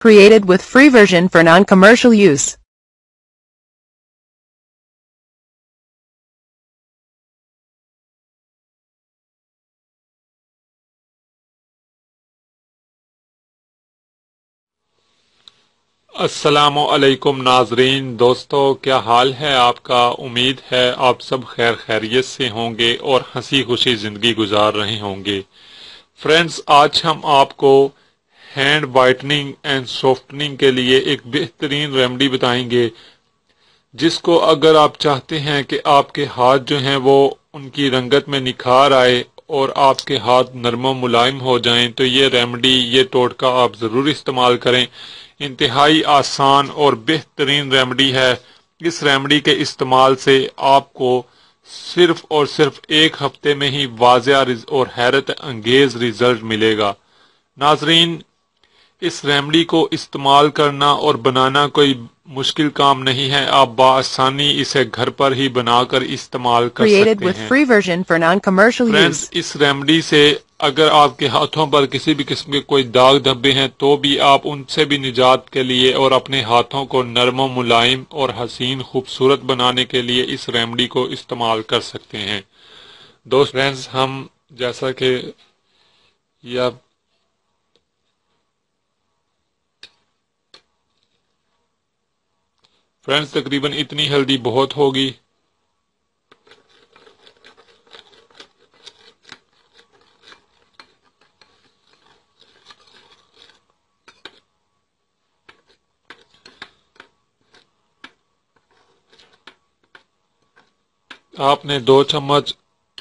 Created with free version for non-commercial use. السلام علیکم ناظرین، دوستو، کیا حال ہے آپ کا؟ امید ہے آپ سب خیر خیریت سے ہوں گے اور ہنسی خوشی زندگی گزار رہے ہوں گے۔ فرینڈز، آج ہم آپ کو ہینڈ وائٹننگ اینڈ سافٹننگ کے لیے ایک بہترین ریمیڈی بتائیں گے، جس کو اگر آپ چاہتے ہیں کہ آپ کے ہاتھ جو ہیں وہ ان کی رنگت میں نکھار آئے اور آپ کے ہاتھ نرم و ملائم ہو جائیں، تو یہ ریمیڈی، یہ ٹوٹکا آپ ضرور استعمال کریں۔ انتہائی آسان اور بہترین ریمیڈی ہے۔ اس ریمیڈی کے استعمال سے آپ کو صرف اور صرف ایک ہفتے میں ہی واضح اور حیرت انگیز رزلٹ ملے گا۔ ناظرین، اس ریمیڈی کو استعمال کرنا اور بنانا کوئی مشکل کام نہیں ہے، آپ بآسانی اسے گھر پر ہی بنا کر استعمال کر Created سکتے with ہیں۔ free version for non-commercial friends, use. اس ریمیڈی سے اگر آپ کے ہاتھوں پر کسی بھی قسم کے کوئی داغ دھبے ہیں تو بھی آپ ان سے بھی نجات کے لیے اور اپنے ہاتھوں کو نرم و ملائم اور حسین خوبصورت بنانے کے لیے اس ریمیڈی کو استعمال کر سکتے ہیں۔ دوست فرینڈز، ہم جیسا کہ یہ فرینڈز تقریباً اتنی ہلدی بہت ہوگی۔ آپ نے 2 چمچ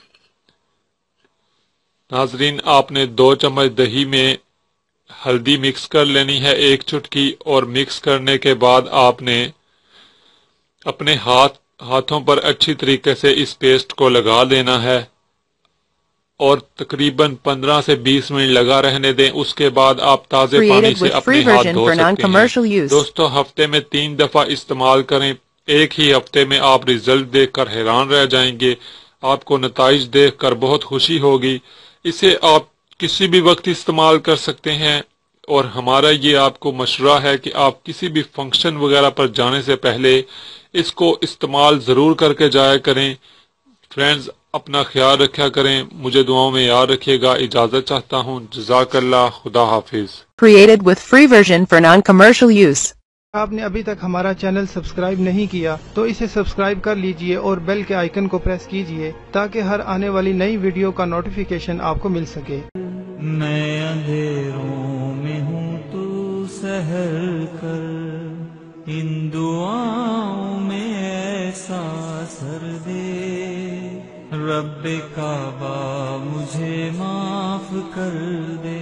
ناظرین، آپ نے 2 چمچ دہی میں ہلدی مکس کر لینی ہے، 1 چٹکی، اور مکس کرنے کے بعد آپ نے اپنے ہاتھوں پر اچھی طریقے سے اس پیسٹ کو لگا دینا ہے اور تقریباً 15 سے 20 منٹ لگا رہنے دیں۔ اس کے بعد آپ تازے پانی Created سے with اپنے free ہاتھ version دھو for سکتے ہیں۔ non-commercial use. دوستو، ہفتے میں 3 دفعہ استعمال کریں، ایک ہی ہفتے میں آپ رزلٹ دیکھ کر حیران رہ جائیں گے۔ آپ کو نتائج دیکھ کر بہت خوشی ہوگی۔ اسے آپ کسی بھی وقت استعمال کر سکتے ہیں، اور ہمارا یہ آپ کو مشورہ ہے کہ آپ کسی بھی فنکشن وغیرہ پر جانے سے پہلے اس کو استعمال ضرور کر کے جایا کریں۔ فرینڈز، اپنا خیال رکھا کریں، مجھے دعاؤں میں یاد رکھیے گا۔ اجازت چاہتا ہوں، جزاک اللہ، خدا حافظ۔ Created with free version for non-commercial use. آپ نے ابھی تک ہمارا چینل سبسکرائب نہیں کیا تو اسے سبسکرائب کر لیجئے اور بیل کے آئیکن کو پریس کیجئے تاکہ ہر آنے والی نئی ویڈیو کا نوٹیفیکیشن آپ کو مل سکے۔ میں اندھیروں میں ہوں تو سحر کر، ان دعاؤں میں ایسا اثر دے، رب کعبہ مجھے معاف کر دے۔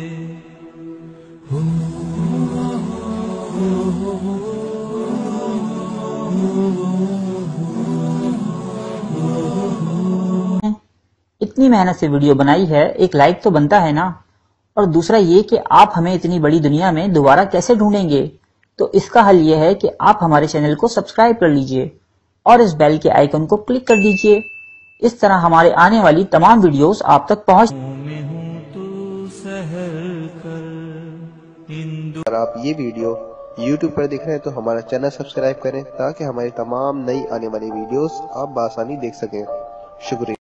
اتنی محنت سے ویڈیو بنائی ہے، ایک لائک تو بنتا ہے نا؟ اور دوسرا یہ کہ آپ ہمیں اتنی بڑی دنیا میں دوبارہ کیسے ڈھونڈیں گے؟ تو اس کا حل یہ ہے کہ آپ ہمارے چینل کو سبسکرائب کر لیجئے اور اس بیل کے آئیکن کو کلک کر دیجئے۔ اس طرح ہمارے آنے والی تمام ویڈیوز آپ تک پہنچ۔ اگر آپ یہ ویڈیو YouTube پر دیکھ رہے ہیں تو ہمارا چینل سبسکرائب کریں تاکہ ہماری تمام نئی آنے والی ویڈیوز آپ بآسانی دیکھ سکیں۔ شکریہ۔